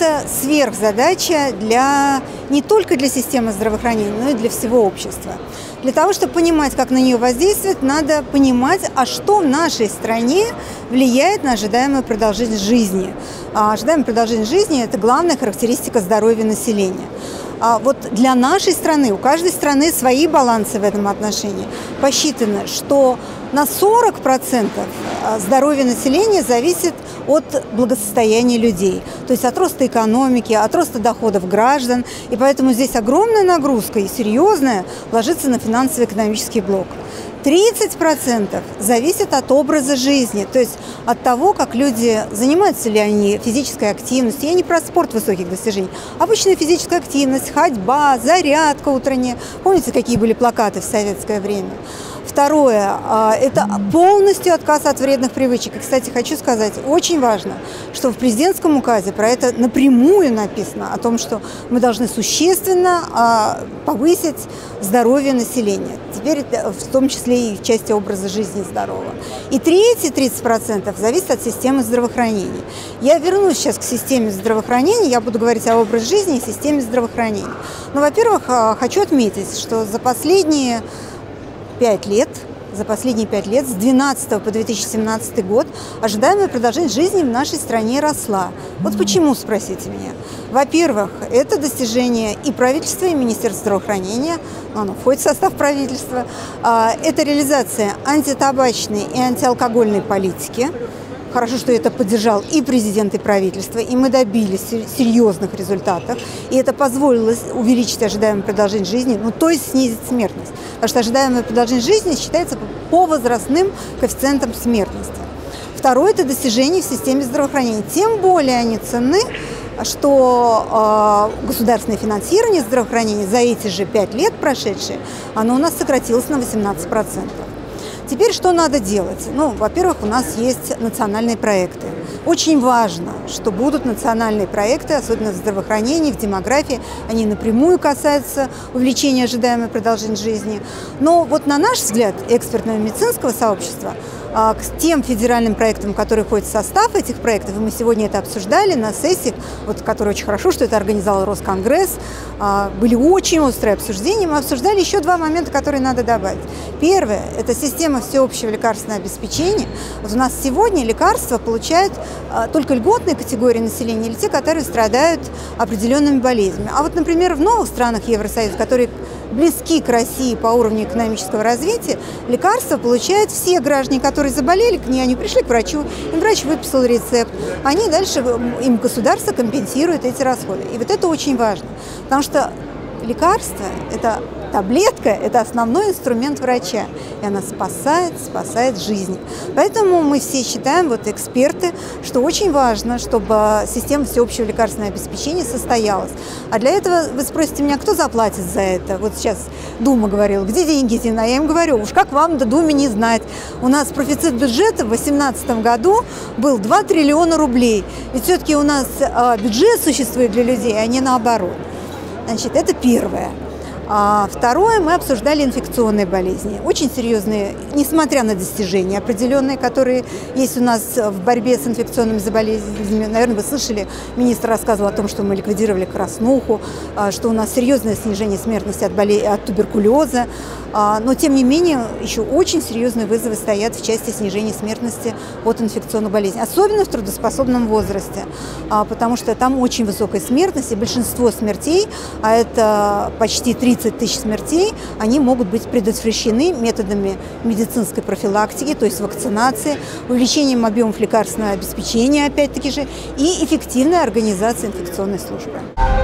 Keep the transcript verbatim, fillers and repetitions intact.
это сверхзадача для, не только для системы здравоохранения, но и для всего общества. Для того, чтобы понимать, как на нее воздействовать, надо понимать, а что в нашей стране влияет на ожидаемую продолжительность жизни. А ожидаемая продолжительность жизни – это главная характеристика здоровья населения. А вот для нашей страны, у каждой страны свои балансы в этом отношении. Посчитано, что на сорок процентов здоровья населения зависит от благосостояния людей, то есть от роста экономики, от роста доходов граждан. И поэтому здесь огромная нагрузка и серьезная ложится на финансово-экономический блок. тридцать процентов зависит от образа жизни, то есть от того, как люди, занимаются ли они физической активностью. Я не про спорт высоких достижений. Обычная физическая активность, ходьба, зарядка утренняя. Помните, какие были плакаты в советское время? Второе – это полностью отказ от вредных привычек. И, кстати, хочу сказать, очень важно, что в президентском указе про это напрямую написано, о том, что мы должны существенно повысить здоровье населения. Теперь это в том числе и в части образа жизни здорового. И третьи тридцать процентов зависит от системы здравоохранения. Я вернусь сейчас к системе здравоохранения, я буду говорить о образе жизни и системе здравоохранения. Но, во-первых, хочу отметить, что за последние пять лет, за последние пять лет, с две тысячи двенадцатого по две тысячи семнадцатый год, ожидаемая продолжительность жизни в нашей стране росла. Вот почему, спросите меня. Во-первых, это достижение и правительства, и Министерства здравоохранения, оно входит в состав правительства, это реализация антитабачной и антиалкогольной политики. Хорошо, что это поддержал и президент, и правительство, и мы добились серьезных результатов. И это позволило увеличить ожидаемую продолжительность жизни, ну, то есть снизить смертность. Потому что ожидаемая продолжительность жизни считается по возрастным коэффициентам смертности. Второе – это достижения в системе здравоохранения. Тем более они ценны, что э, государственное финансирование здравоохранения за эти же пять лет прошедшие, оно у нас сократилось на восемнадцать процентов. Теперь что надо делать? Ну, во-первых, у нас есть национальные проекты. Очень важно, что будут национальные проекты, особенно в здравоохранении, в демографии. Они напрямую касаются увеличения ожидаемой продолжительности жизни. Но вот на наш взгляд, экспертного медицинского сообщества, к тем федеральным проектам, которые входят в состав этих проектов, и мы сегодня это обсуждали на сессиях, вот, которые очень хорошо, что это организовал Росконгресс, были очень острые обсуждения, мы обсуждали еще два момента, которые надо добавить. Первое – это система всеобщего лекарственного обеспечения. Вот у нас сегодня лекарства получают только льготные категории населения или те, которые страдают определенными болезнями. А вот, например, в новых странах Евросоюза, которые близки к России по уровню экономического развития, лекарства получают все граждане, которые заболели, к ней, они пришли к врачу, им врач выписал рецепт, они дальше, им государство компенсирует эти расходы. И вот это очень важно, потому что лекарство – это таблетка – это основной инструмент врача, и она спасает, спасает жизни. Поэтому мы все считаем, вот эксперты, что очень важно, чтобы система всеобщего лекарственного обеспечения состоялась. А для этого вы спросите меня, кто заплатит за это? Вот сейчас Дума говорила, где деньги, Зина? Я им говорю, уж как вам до Думе не знать. У нас профицит бюджета в две тысячи восемнадцатом году был два триллиона рублей. Ведь все-таки у нас бюджет существует для людей, а не наоборот. Значит, это первое. А второе, мы обсуждали инфекционные болезни. Очень серьезные, несмотря на достижения определенные, которые есть у нас в борьбе с инфекционными заболезнями. Наверное, вы слышали, министр рассказывал о том, что мы ликвидировали краснуху, что у нас серьезное снижение смертности от, болез... от туберкулеза. Но, тем не менее, еще очень серьезные вызовы стоят в части снижения смертности от инфекционных болезней. Особенно в трудоспособном возрасте, потому что там очень высокая смертность, и большинство смертей, а это почти тридцать тысяч смертей, они могут быть предотвращены методами медицинской профилактики, то есть вакцинации, увеличением объемов лекарственного обеспечения, опять-таки же, и эффективной организацией инфекционной службы.